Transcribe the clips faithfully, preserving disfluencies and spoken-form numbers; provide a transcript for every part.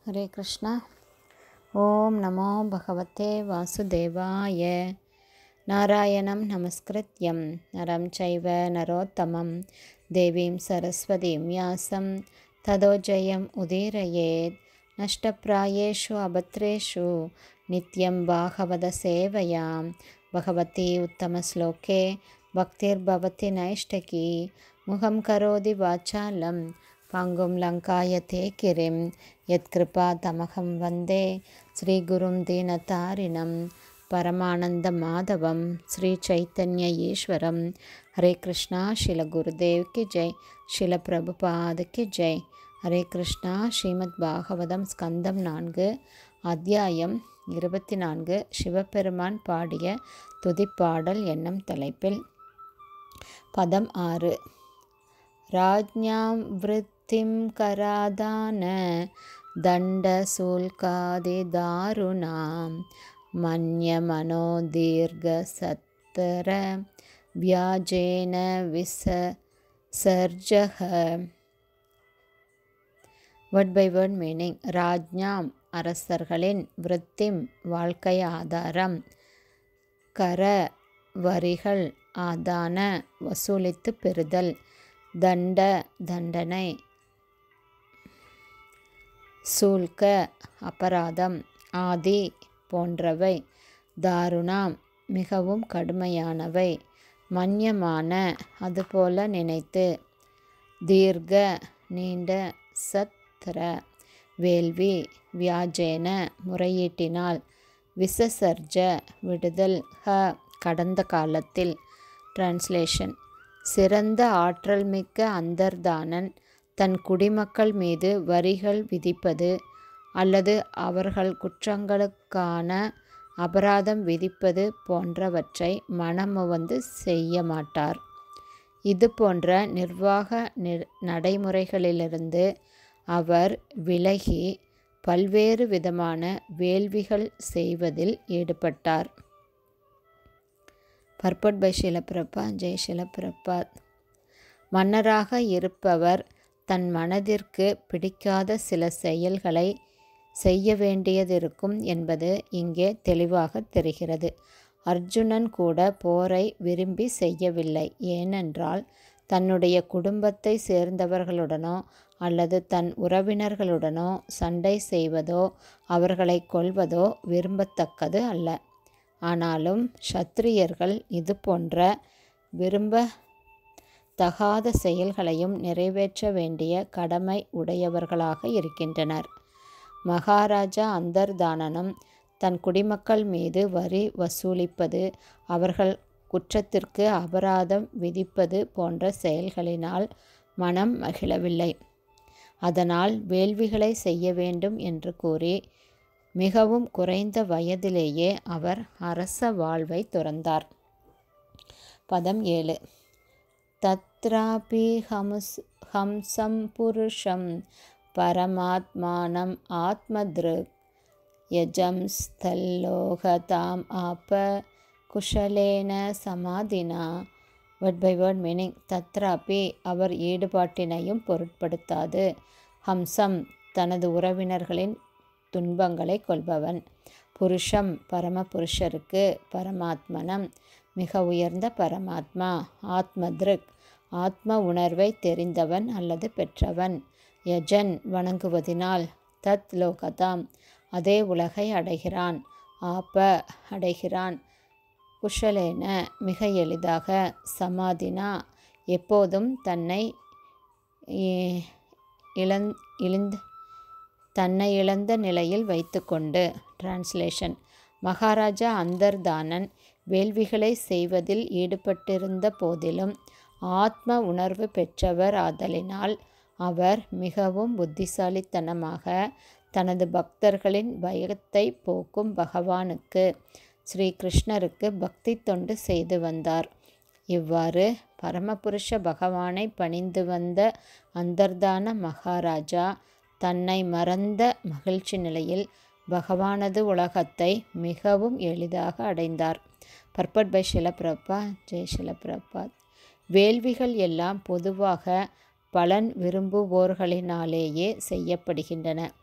हरे कृष्णा। ओम नमो भगवते वासुदेवाय। नारायणं नमस्कृत्यं नरं चैव नरोत्तमं देवीं सरस्वतीं व्यासं ततो जयम् उदीरयेत्। नष्टप्रायेषु अभद्रेषु नित्यं भागवतसेवयां भगवती उत्तमश्लोके भक्तिर्भवति नैष्ठकी। मुखं करोति वाचालं पङ्गुं लङ्कायते गिरिं यत्कृपातमहं वन्दे श्रीगुरुं दीनतारिणं परमानन्दमाधवं श्रीचैतन्य ईश्वरं। हरे कृष्णा। शिल गुरुदेव की जय, शिल प्रभुपाद की जय। हरे कृष्णा। ஸ்ரீமத் பாகவதம் ஸ்கந்தம் நான்கு அத்தியாயம் இருபத்தி நான்கு சிவபெருமான் பாடிய துதிப்பாடல் என்னும் தலைப்பில் பதம் ஆறு. ராஜ்ஞாம் விருத்திம் கராதான தண்ட சூல்காதி தாருணாம் மன்ய மனோ தீர்க சத்தர வியாஜேன விசர்ஜக. Word by word meaning. ராஜ்ஞாம் அரசர்களின், விருத்திம் வாழ்க்கை ஆதாரம், கர வரிகள் ஆதான வசூலித்து பெறுதல், தண்ட தண்டனை, சூல்க அபராதம், ஆதி போன்றவை, தாருணாம் மிகவும் கடுமையானவை, மன்யமான அதுபோல நினைத்து, தீர்க்க நீண்ட, சத்ர வேள்வி, வியாஜேன முறையீட்டினால், விசசர்ஜ விடுதல், ஹ கடந்த காலத்தில். டிரான்ஸ்லேஷன். சிறந்த ஆற்றல் மிக்க அந்தர்தானன் தன் குடிமக்கள் மீது வரிகள் விதிப்பது அல்லது அவர்கள் குற்றங்களுக்கான அபராதம் விதிப்பது போன்றவற்றை மனமுவந்து செய்ய மாட்டார். இது போன்ற நிர்வாக நடைமுறைகளிலிருந்து அவர் விலகி பல்வேறு விதமான வேள்விகள் செய்வதில் ஈடுபட்டார். பர்பட் பை ஷிலப்பிரபா. ஜெய் ஷிலப்பிரபாத். மன்னராக இருப்பவர் தன் மனதிற்கு பிடிக்காத சில செயல்களை செய்ய வேண்டியதிருக்கும் என்பது இங்கே தெளிவாக தெரிகிறது. அர்ஜுனன் கூட போரை விரும்பி செய்யவில்லை. ஏனென்றால் தன்னுடைய குடும்பத்தை சேர்ந்தவர்களுடனோ அல்லது தன் உறவினர்களுடனோ சண்டை செய்வதோ அவர்களை கொல்வதோ விரும்பத்தக்கது அல்ல. ஆனாலும் சத்திரியர்கள் இது போன்ற விரும்ப தகாத செயல்களையும் நிறைவேற்ற வேண்டிய கடமை உடையவர்களாக இருக்கின்றனர். மகாராஜா அந்தர்தானனும் தன் குடிமக்கள் மீது வரி வசூலிப்பது, அவர்கள் குற்றத்திற்கு அபராதம் விதிப்பது போன்ற செயல்களினால் மனம் மகிழவில்லை. அதனால் வேள்விகளை செய்ய வேண்டும் என்று கூறி மிகவும் குறைந்த வயதிலேயே அவர் அரச வாழ்வை துறந்தார். பதம் ஏழு. தத்ராபி ஹம்ஸ் ஹம்சம் புருஷம் பரமாத்மானம் ஆத்மத்ருக் யஜம்ஸ்தல்லோகதாம் ஆப குஷலேன சமாதினா. Word by word meaning. தத்ராபி அவர் ஈடுபாட்டினையும் பொருட்படுத்தாது. ஹம்சம் தனது உறவினர்களின் துன்பங்களை கொள்பவன். புருஷம் பரமபுருஷருக்கு, பரமாத்மனம் மிக உயர்ந்த பரமாத்மா, ஆத்மத்ருக் ஆத்ம உணர்வை தெரிந்தவன் அல்லது பெற்றவன், யஜன் வணங்குவதினால், தத் லோகதாம் அதே உலகை அடைகிறான், ஆப அடைகிறான், குஷலேன மிக எளிதாக, சமாதினா எப்போதும் தன்னை இழந் இழிந்த தன்னை இழந்த நிலையில் வைத்துக்கொண்டு. டிரான்ஸ்லேஷன். மகாராஜா அந்தர்தானன் வேள்விகளை செய்வதில் ஈடுபட்டிருந்த போதிலும் ஆத்ம உணர்வு பெற்றவர் ஆதலினால் அவர் மிகவும் புத்திசாலித்தனமாக தனது பக்தர்களின் பயத்தை போக்கும் பகவானுக்கு, ஸ்ரீ கிருஷ்ணருக்கு பக்தி தொண்டு செய்து வந்தார். இவ்வாறு பரமபுருஷ பகவானை பணிந்து வந்த அந்தர்தான மகாராஜா தன்னை மறந்த மகிழ்ச்சி நிலையில் பகவானது உலகத்தை மிகவும் எளிதாக அடைந்தார். பர்பட் பை ஷிலப்பிரபா. ஜெய் ஷிலப்பிரபாத். வேள்விகள் எல்லாம் பொதுவாக பலன் விரும்புவோர்களினாலேயே செய்யப்படுகின்றன.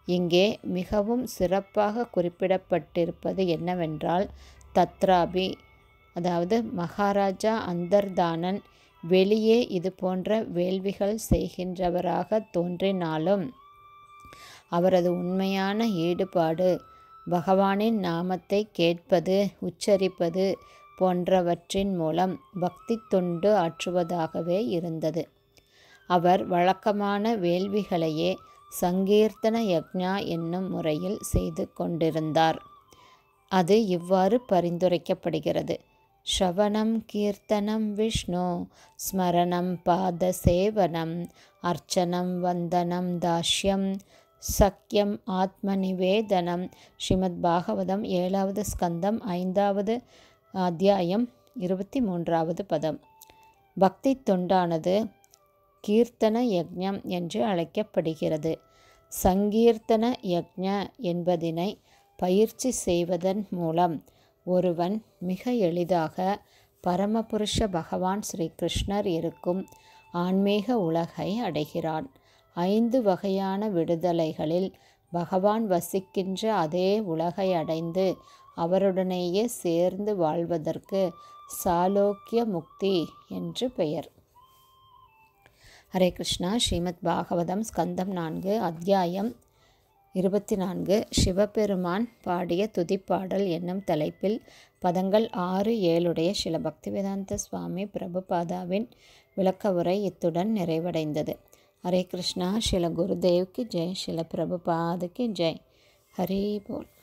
இங்கே மிகவும் சிறப்பாக குறிப்பிடப்பட்டிருப்பது என்னவென்றால், தத்ராபி, அதாவது மகாராஜா அந்தர்தானன் வெளியே இது போன்ற வேள்விகள் செய்கின்றவராக தோன்றினாலும் அவரது உண்மையான ஈடுபாடு பகவானின் நாமத்தை கேட்பது, உச்சரிப்பது போன்றவற்றின் மூலம் பக்தி தொண்டு ஆற்றுவதாகவே இருந்தது. அவர் வழக்கமான வேள்விகளையே சங்கீர்த்தன யக்ஞா என்னும் முறையில் செய்து கொண்டிருந்தார். அது இவ்வாறு பரிந்துரைக்கப்படுகிறது: ஸ்ரவணம் கீர்த்தனம் விஷ்ணு ஸ்மரணம் பாத சேவனம் அர்ச்சனம் வந்தனம் தாஷ்யம் சக்கியம் ஆத்ம நிவேதனம். ஸ்ரீமத் பாகவதம் ஏழாவது ஸ்கந்தம் ஐந்தாவது அத்தியாயம் இருபத்தி மூன்றாவது பதம். பக்தி தொண்டானது கீர்த்தன யக்ஞம் என்று அழைக்கப்படுகிறது. சங்கீர்த்தன யக்ஞ என்பதினை பயிற்சி செய்வதன் மூலம் ஒருவன் மிக எளிதாக பரமபுருஷ பகவான் ஸ்ரீ கிருஷ்ணர் இருக்கும் ஆன்மீக உலகை அடைகிறான். ஐந்து வகையான விடுதலைகளில் பகவான் வசிக்கின்ற அதே உலகை அடைந்து அவருடனேயே சேர்ந்து வாழ்வதற்கு சாலோக்கிய முக்தி என்று பெயர். ஹரே கிருஷ்ணா. ஸ்ரீமத் பாகவதம் ஸ்கந்தம் நான்கு அத்தியாயம் இருபத்தி நான்கு சிவபெருமான் பாடிய துதிப்பாடல் என்னும் தலைப்பில் பதங்கள் ஆறு ஏழுடைய ஸ்ரீல பக்திவேதாந்த சுவாமி பிரபுபாதாவின் விளக்க உரை இத்துடன் நிறைவடைந்தது. ஹரே கிருஷ்ணா. ஸ்ரீல குருதேவ்க்கு ஜெய். ஸ்ரீல பிரபுபாதுக்கு ஜெய். ஹரி போல்.